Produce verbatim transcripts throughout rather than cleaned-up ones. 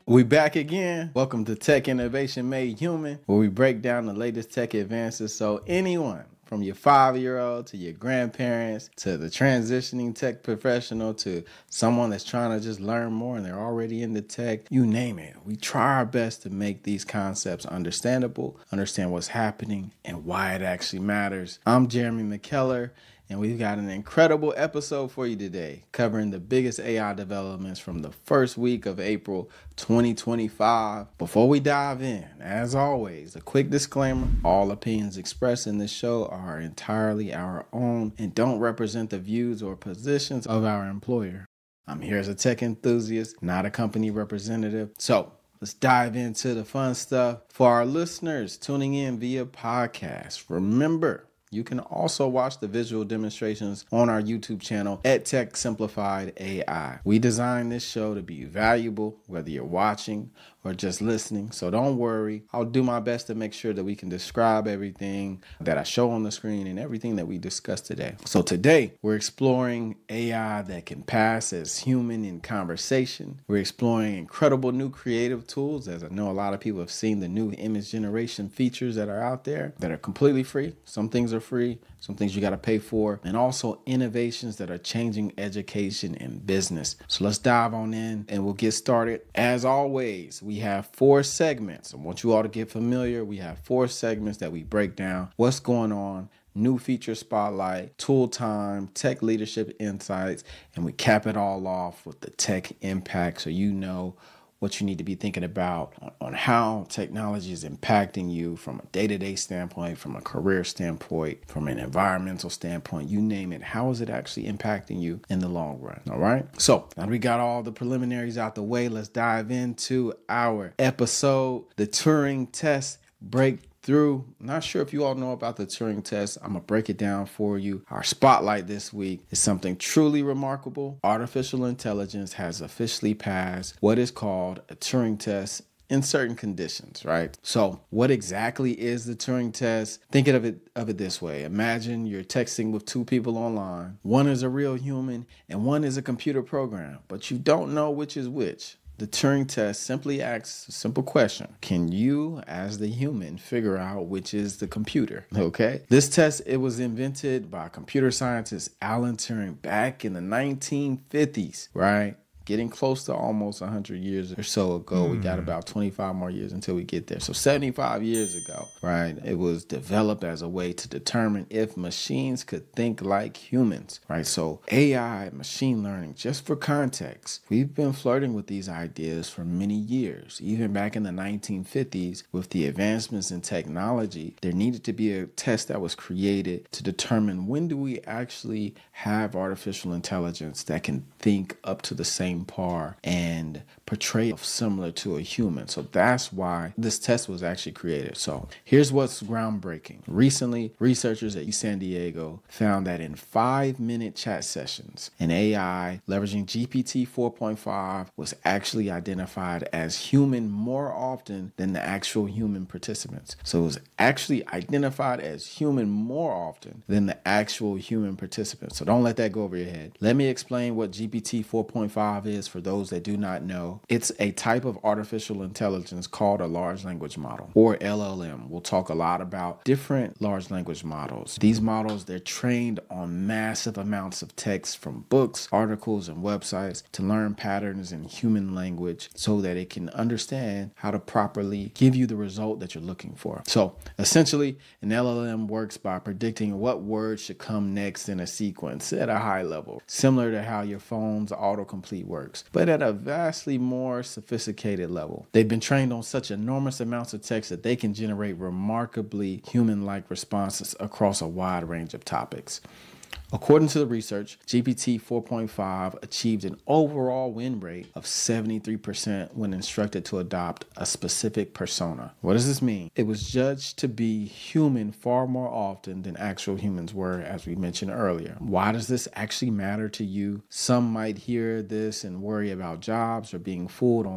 We back again. Welcome to Tech Innovation Made Human, where we break down the latest tech advances so anyone, from your five-year-old to your grandparents to the transitioning tech professional to someone that's trying to just learn more and they're already into tech, you name it. We try our best to make these concepts understandable, understand what's happening and why it actually matters. I'm Jeremy McKellar, and we've got an incredible episode for you today, covering the biggest A I developments from the first week of April twenty twenty-five. Before we dive in, as always, a quick disclaimer: all opinions expressed in this show are entirely our own and don't represent the views or positions of our employer. I'm here as a tech enthusiast, not a company representative. So let's dive into the fun stuff. For our listeners tuning in via podcast, remember, you can also watch the visual demonstrations on our YouTube channel at Tech Simplified A I. We designed this show to be valuable, whether you're watching or just listening. So don't worry. I'll do my best to make sure that we can describe everything that I show on the screen and everything that we discussed today. So today, we're exploring A I that can pass as human in conversation. We're exploring incredible new creative tools, as I know a lot of people have seen the new image generation features that are out there that are completely free. Some things are free, some things you got to pay for, and also innovations that are changing education and business. So let's dive on in and we'll get started. As always, we have four segments. I want you all to get familiar. We have four segments that we break down what's going on, new feature spotlight, tool time, tech leadership insights, and we cap it all off with the tech impact, so you know what you need to be thinking about on, on how technology is impacting you from a day-to-day standpoint, from a career standpoint, from an environmental standpoint, you name it. How is it actually impacting you in the long run? All right. So now we got all the preliminaries out the way. Let's dive into our episode, the Turing Test breakthrough. Not sure if you all know about the Turing Test. I'm going to break it down for you. Our spotlight this week is something truly remarkable. Artificial intelligence has officially passed what is called a Turing Test in certain conditions, right? So what exactly is the Turing Test? Think of it of it this way. Imagine you're texting with two people online. One is a real human and one is a computer program, but you don't know which is which. The Turing Test simply asks a simple question. Can you, as the human, figure out which is the computer? Okay. This test, it was invented by computer scientist Alan Turing back in the nineteen fifties, right? Getting close to almost one hundred years or so ago. Mm. We got about twenty-five more years until we get there. So seventy-five years ago, right, it was developed as a way to determine if machines could think like humans, right? So A I, machine learning, just for context, we've been flirting with these ideas for many years. Even back in the nineteen fifties, with the advancements in technology, there needed to be a test that was created to determine when do we actually have artificial intelligence that can think up to the same par and portray similar to a human. So that's why this test was actually created. So here's what's groundbreaking. Recently, researchers at U C San Diego found that in five minute chat sessions, an A I leveraging G P T four point five was actually identified as human more often than the actual human participants. So it was actually identified as human more often than the actual human participants. So don't let that go over your head. Let me explain what G P T four point five is for those that do not know. It's a type of artificial intelligence called a large language model, or L L M. We'll talk a lot about different large language models. These models, they're trained on massive amounts of text from books, articles, and websites to learn patterns in human language so that it can understand how to properly give you the result that you're looking for. So essentially, an L L M works by predicting what words should come next in a sequence at a high level, similar to how your phone's autocomplete works, but at a vastly more sophisticated level. They've been trained on such enormous amounts of text that they can generate remarkably human-like responses across a wide range of topics. According to the research, G P T four point five achieved an overall win rate of seventy-three percent when instructed to adopt a specific persona. What does this mean? It was judged to be human far more often than actual humans were, as we mentioned earlier. Why does this actually matter to you? Some might hear this and worry about jobs or being fooled online.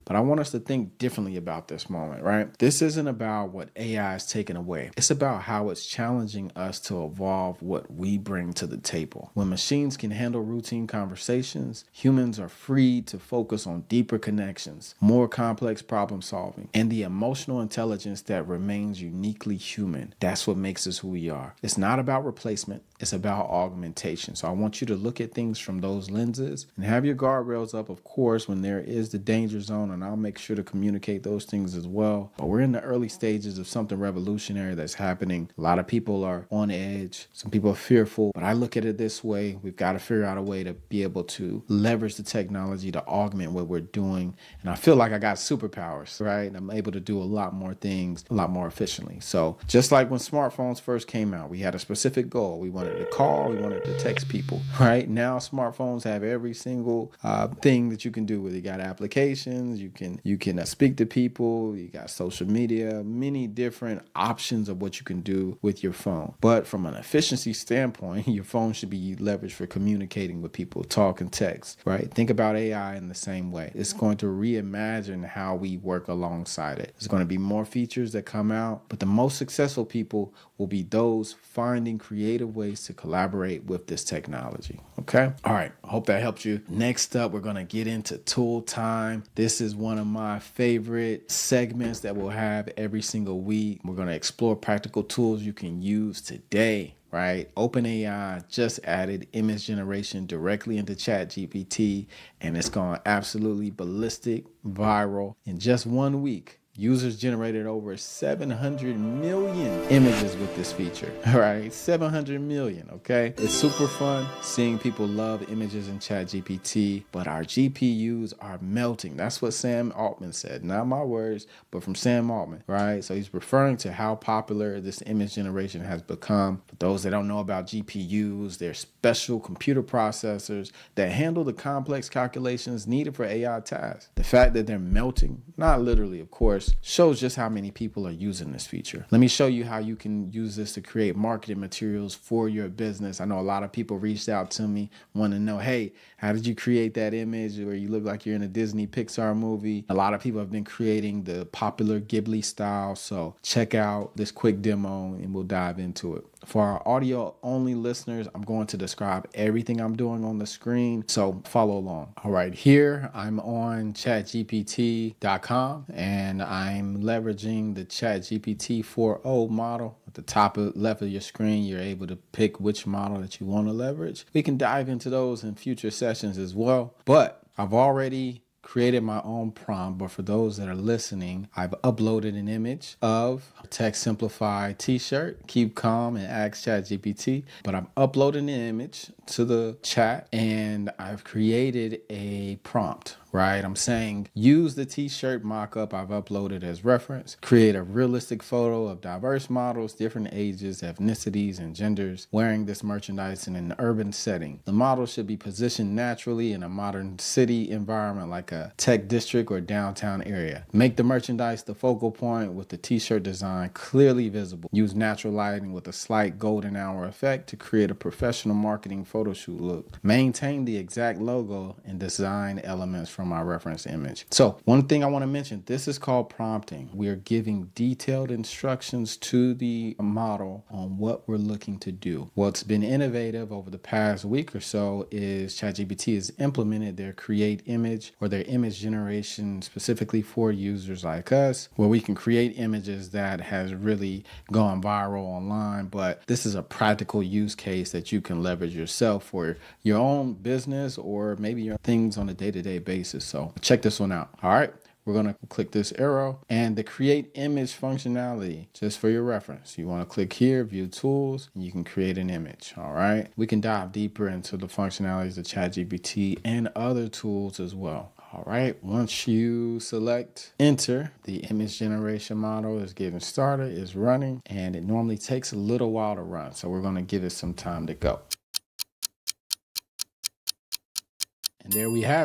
But I want us to think differently about this moment, right? This isn't about what A I is taking away. It's about how it's challenging us to evolve what we bring to the table. When machines can handle routine conversations, humans are free to focus on deeper connections, more complex problem solving, and the emotional intelligence that remains uniquely human. That's what makes us who we are. It's not about replacement. It's about augmentation. So I want you to look at things from those lenses and have your guardrails up, of course, when there is the danger zone, and I'll make sure to communicate those things as well. But we're in the early stages of something revolutionary that's happening. A lot of people are on edge. Some people are fearful, but I look at it this way. We've got to figure out a way to be able to leverage the technology to augment what we're doing. And I feel like I got superpowers, right? I'm able to do a lot more things a lot more efficiently. So just like when smartphones first came out, we had a specific goal. We wanted to call, we wanted to text people, right? Now smartphones have every single uh, thing that you can do with it. You got applications, you can you can uh, speak to people, you got social media, many different options of what you can do with your phone. But from an efficiency standpoint, your phone should be leveraged for communicating with people, talk and text, right? Think about A I in the same way. It's going to reimagine how we work alongside it. There's going to be more features that come out, but the most successful people will be those finding creative ways to collaborate with this technology. Okay. All right. I hope that helped you. Next up, we're going to get into tool time. This is one of my favorite segments that we'll have every single week. We're going to explore practical tools you can use today. Right? OpenAI just added image generation directly into ChatGPT, and it's gone absolutely ballistic, viral. In just one week, users generated over seven hundred million images with this feature. All right, seven hundred million, okay? It's super fun seeing people love images in ChatGPT, but our G P Us are melting. That's what Sam Altman said. Not my words, but from Sam Altman, right? So he's referring to how popular this image generation has become. For those that don't know about G P Us, they're special computer processors that handle the complex calculations needed for A I tasks. The fact that they're melting, not literally, of course, shows just how many people are using this feature. Let me show you how you can use this to create marketing materials for your business. I know a lot of people reached out to me, want to know, hey, how did you create that image where you look like you're in a Disney Pixar movie? A lot of people have been creating the popular Ghibli style. So check out this quick demo and we'll dive into it. For our audio only listeners, I'm going to describe everything I'm doing on the screen, so follow along. All right, here I'm on chat G P T dot com and I'm leveraging the ChatGPT four point oh model. At the top of, left of your screen, you're able to pick which model that you want to leverage. We can dive into those in future sessions as well, but I've already created my own prompt, but for those that are listening, I've uploaded an image of a Tech Simplified t-shirt, keep calm and ask ChatGPT, but I'm uploading the image to the chat and I've created a prompt, right? I'm saying use the t-shirt mock-up I've uploaded as reference, create a realistic photo of diverse models, different ages, ethnicities, and genders wearing this merchandise in an urban setting. The model should be positioned naturally in a modern city environment like a tech district or downtown area. Make the merchandise the focal point with the t-shirt design clearly visible. Use natural lighting with a slight golden hour effect to create a professional marketing photo shoot look. Maintain the exact logo and design elements from our reference image. So one thing I want to mention, this is called prompting. We are giving detailed instructions to the model on what we're looking to do. What's been innovative over the past week or so is ChatGPT has implemented their create image or their image generation specifically for users like us, where we can create images that has really gone viral online. But this is a practical use case that you can leverage yourself for your own business or maybe your things on a day-to-day basis. So check this one out. All right. We're going to click this arrow and the create image functionality, just for your reference. You want to click here, view tools, and you can create an image. All right. We can dive deeper into the functionalities of ChatGPT and other tools as well. All right. Once you select enter, the image generation model is getting started, is running, and it normally takes a little while to run. So we're going to give it some time to go. And there we have it.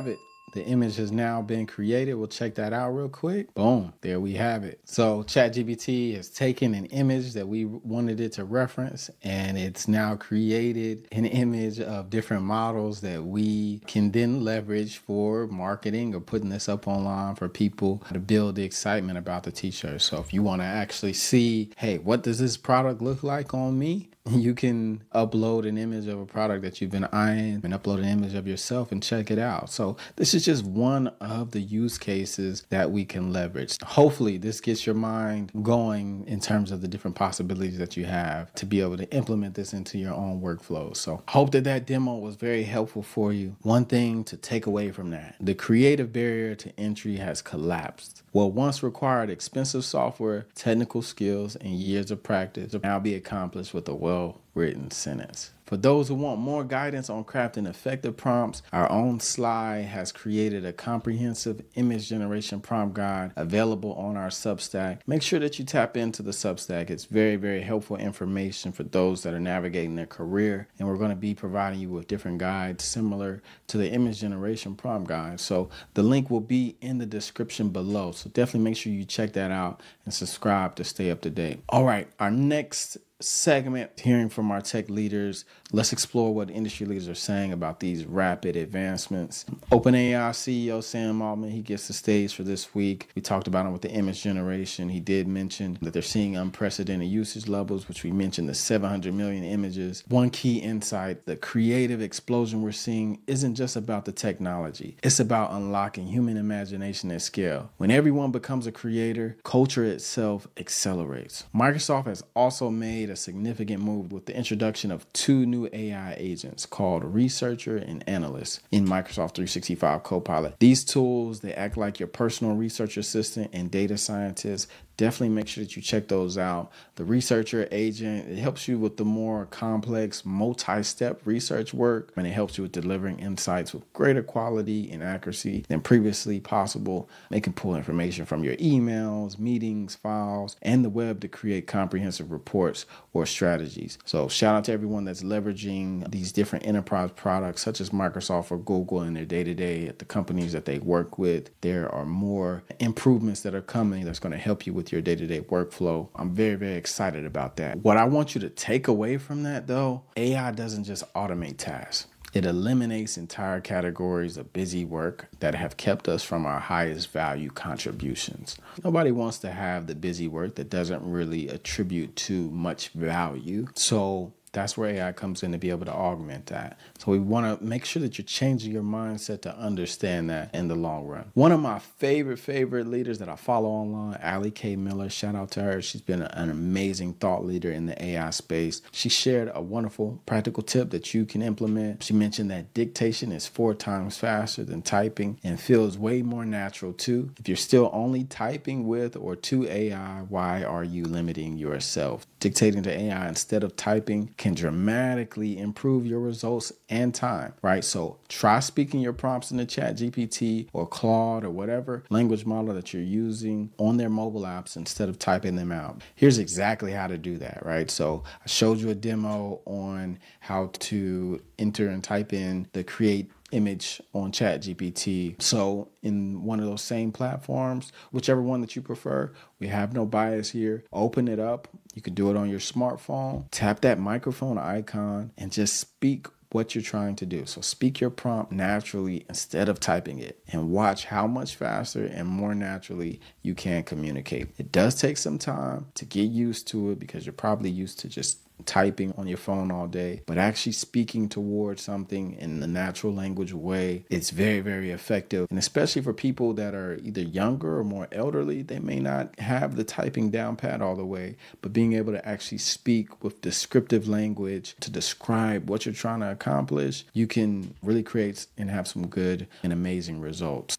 The image has now been created. We'll check that out real quick. Boom, there we have it. So ChatGPT has taken an image that we wanted it to reference, and it's now created an image of different models that we can then leverage for marketing or putting this up online for people to build the excitement about the t-shirt. So if you want to actually see, hey, what does this product look like on me? You can upload an image of a product that you've been eyeing and upload an image of yourself and check it out. So this is just one of the use cases that we can leverage. Hopefully this gets your mind going in terms of the different possibilities that you have to be able to implement this into your own workflows. So hope that that demo was very helpful for you. One thing to take away from that, the creative barrier to entry has collapsed. What once required expensive software, technical skills, and years of practice will now be accomplished with a well-written sentence. For those who want more guidance on crafting effective prompts, our own Sly has created a comprehensive image generation prompt guide available on our Substack. Make sure that you tap into the Substack. It's very, very helpful information for those that are navigating their career. And we're going to be providing you with different guides similar to the image generation prompt guide. So the link will be in the description below. So definitely make sure you check that out and subscribe to stay up to date. All right, our next segment, hearing from our tech leaders. Let's explore what industry leaders are saying about these rapid advancements. OpenAI C E O Sam Altman, he gets the stage for this week. We talked about him with the image generation. He did mention that they're seeing unprecedented usage levels, which we mentioned, the seven hundred million images. One key insight, the creative explosion we're seeing isn't just about the technology. It's about unlocking human imagination at scale. When everyone becomes a creator, culture itself accelerates. Microsoft has also made a significant move with the introduction of two new A I agents called Researcher and Analyst in Microsoft three sixty-five Copilot. These tools, they act like your personal research assistant and data scientist. Definitely make sure that you check those out. The Researcher agent, it helps you with the more complex multi-step research work, and it helps you with delivering insights with greater quality and accuracy than previously possible. They can pull information from your emails, meetings, files, and the web to create comprehensive reports or strategies. So shout out to everyone that's leveraging these different enterprise products such as Microsoft or Google in their day-to-day at the companies that they work with. There are more improvements that are coming that's going to help you with your day-to-day workflow. I'm very, very excited about that. What I want you to take away from that though, A I doesn't just automate tasks. It eliminates entire categories of busy work that have kept us from our highest value contributions. Nobody wants to have the busy work that doesn't really attribute to much value. So that's where A I comes in to be able to augment that. So we want to make sure that you're changing your mindset to understand that in the long run. One of my favorite, favorite leaders that I follow online, Allie K. Miller, shout out to her. She's been an amazing thought leader in the A I space. She shared a wonderful practical tip that you can implement. She mentioned that dictation is four times faster than typing and feels way more natural too. If you're still only typing with or to A I, why are you limiting yourself? Dictating to A I instead of typing can dramatically improve your results and time, right? So try speaking your prompts in the ChatGPT or Claude or whatever language model that you're using on their mobile apps instead of typing them out. Here's exactly how to do that, right? So I showed you a demo on how to enter and type in the create image on ChatGPT. So in one of those same platforms, whichever one that you prefer, we have no bias here. Open it up. You can do it on your smartphone. Tap that microphone icon and just speak what you're trying to do. So speak your prompt naturally instead of typing it, and watch how much faster and more naturally you can communicate. It does take some time to get used to it because you're probably used to just typing on your phone all day, but actually speaking towards something in the natural language way, it's very, very effective. And especially for people that are either younger or more elderly, they may not have the typing down pat all the way, but being able to actually speak with descriptive language to describe what you're trying to accomplish, you can really create and have some good and amazing results.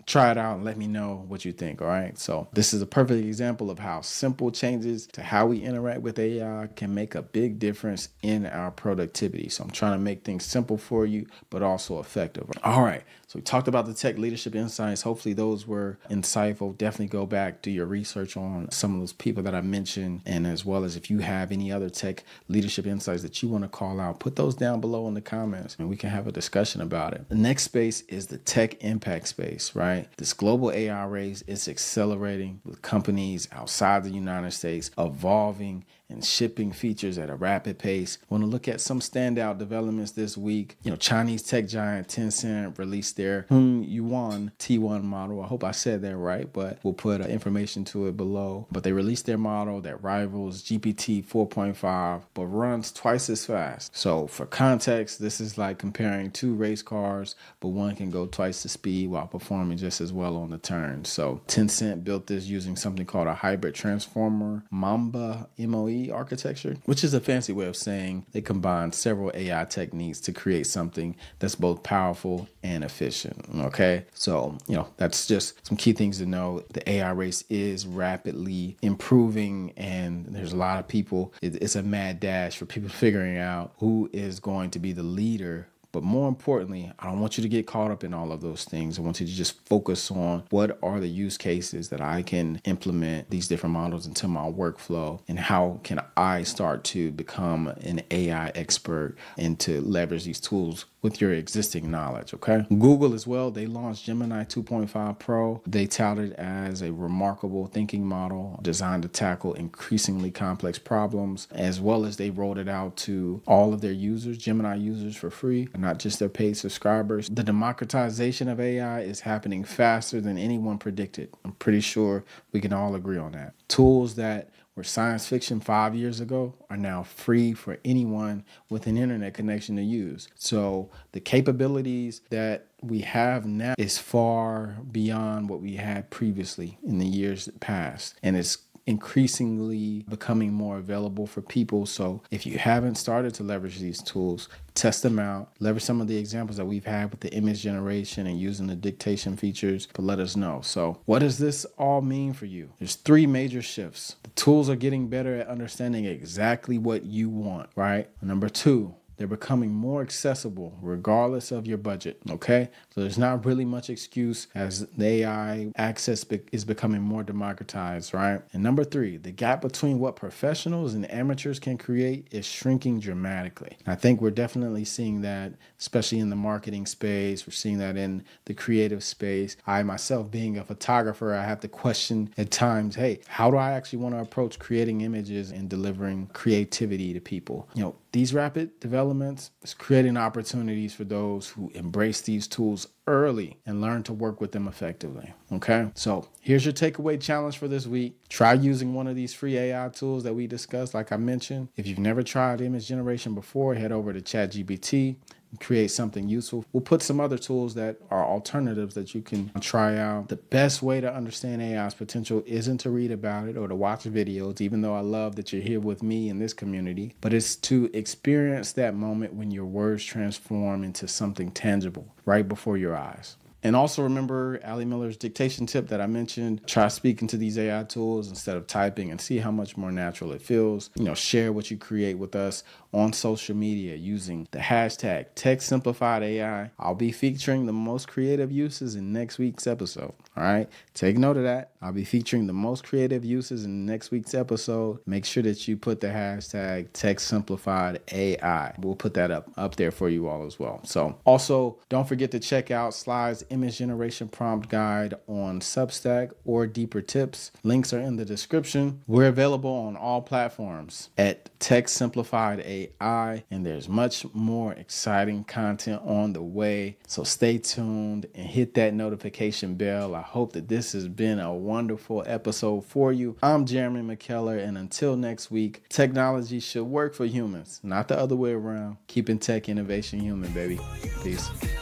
try it out and let me know what you think. All right. So this is a perfect example of how simple changes to how we interact with A I can make a big difference in our productivity. So I'm trying to make things simple for you, but also effective. All right. So we talked about the tech leadership insights. Hopefully those were insightful. Definitely go back, do your research on some of those people that I mentioned. And as well as if you have any other tech leadership insights that you want to call out, put those down below in the comments and we can have a discussion about it. The next space is the tech impact space, right? This global A I race is accelerating with companies outside the United States evolving and shipping features at a rapid pace. Want to look at some standout developments this week. You know, Chinese tech giant Tencent released their Hun Yuan T one model. I hope I said that right, but we'll put uh, information to it below. But they released their model that rivals G P T four point five, but runs twice as fast. So for context, this is like comparing two race cars, but one can go twice the speed while performing just as well on the turn. So Tencent built this using something called a hybrid transformer Mamba M O E architecture, which is a fancy way of saying they combine several A I techniques to create something that's both powerful and efficient. Okay, so you know that's just some key things to know. The A I race is rapidly improving, and there's a lot of people. It's a mad dash for people figuring out who is going to be the leader. But more importantly, I don't want you to get caught up in all of those things. I want you to just focus on what are the use cases that I can implement these different models into my workflow, and how can I start to become an A I expert and to leverage these tools with your existing knowledge, okay? Google as well, they launched Gemini two point five Pro. They touted as a remarkable thinking model designed to tackle increasingly complex problems, as well as they rolled it out to all of their users, Gemini users, for free, not just their paid subscribers. The democratization of A I is happening faster than anyone predicted. I'm pretty sure we can all agree on that. Tools that were science fiction five years ago are now free for anyone with an internet connection to use. So the capabilities that we have now is far beyond what we had previously in the years past. And it's increasingly becoming more available for people. So if you haven't started to leverage these tools, test them out, leverage some of the examples that we've had with the image generation and using the dictation features, but let us know. So what does this all mean for you? There's three major shifts. The tools are getting better at understanding exactly what you want, right? Number two, they're becoming more accessible regardless of your budget, okay? So there's not really much excuse as the A I access be- is becoming more democratized, right? And number three, the gap between what professionals and amateurs can create is shrinking dramatically. I think we're definitely seeing that, especially in the marketing space. We're seeing that in the creative space. I myself, being a photographer, I have to question at times, hey, how do I actually want to approach creating images and delivering creativity to people? You know, these rapid developments is creating opportunities for those who embrace these tools early and learn to work with them effectively. Okay, so here's your takeaway challenge for this week. Try using one of these free A I tools that we discussed, like I mentioned. If you've never tried image generation before, head over to ChatGPT. Create something useful. We'll put some other tools that are alternatives that you can try out. The best way to understand A I's potential isn't to read about it or to watch videos, even though I love that you're here with me in this community, but it's to experience that moment when your words transform into something tangible right before your eyes. And also remember Ali Miller's dictation tip that I mentioned. Try speaking to these A I tools instead of typing and see how much more natural it feels. You know, share what you create with us on social media using the hashtag Tech Simplified A I. I'll be featuring the most creative uses in next week's episode. All right, take note of that. I'll be featuring the most creative uses in next week's episode. Make sure that you put the hashtag Tech Simplified A I. We'll put that up, up there for you all as well. So also don't forget to check out Slide's image generation prompt guide on Substack or Deeper Tips. Links are in the description. We're available on all platforms at Tech Simplified A I, and there's much more exciting content on the way. So stay tuned and hit that notification bell. I hope that this has been a wonderful episode for you. I'm Jeremy McKellar, and until next week, technology should work for humans, not the other way around. Keeping tech innovation human, baby. Peace.